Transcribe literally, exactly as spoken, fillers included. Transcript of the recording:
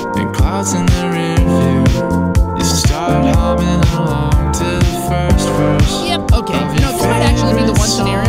and clouds in the rear view. You start humming along to the first verse. Yep, okay. You know, this might actually be the one scenario